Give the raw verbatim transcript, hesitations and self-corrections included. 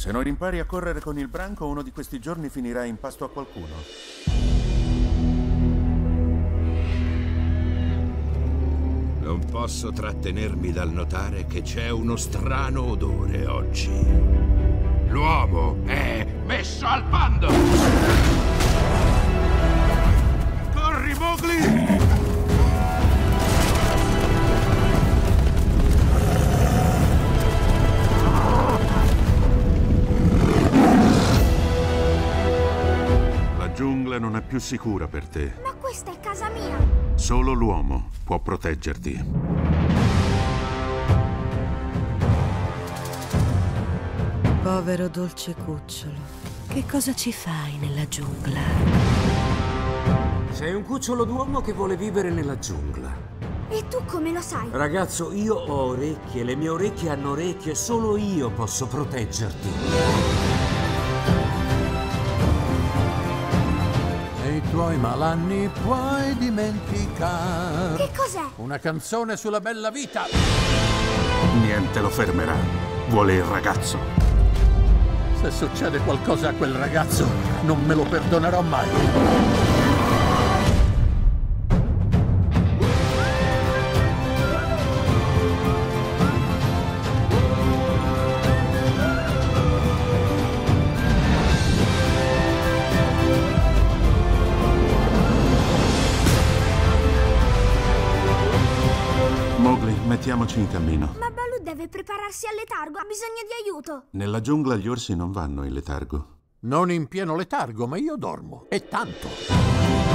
Se non impari a correre con il branco, uno di questi giorni finirai in pasto a qualcuno. Non posso trattenermi dal notare che c'è uno strano odore oggi. L'uomo è messo al bando! Corri, Mowgli! La giungla non è più sicura per te. Ma questa è casa mia! Solo l'uomo può proteggerti. Povero dolce cucciolo, che cosa ci fai nella giungla? Sei un cucciolo d'uomo che vuole vivere nella giungla. E tu come lo sai? Ragazzo, io ho orecchie, le mie orecchie hanno orecchie, solo io posso proteggerti. E i tuoi malanni puoi dimenticare. Che cos'è? Una canzone sulla bella vita. Niente lo fermerà. Vuole il ragazzo. Se succede qualcosa a quel ragazzo, non me lo perdonerò mai. Mowgli, mettiamoci in cammino. Ma Baloo deve prepararsi al letargo, ha bisogno di aiuto. Nella giungla gli orsi non vanno in letargo. Non in pieno letargo, ma io dormo. E tanto.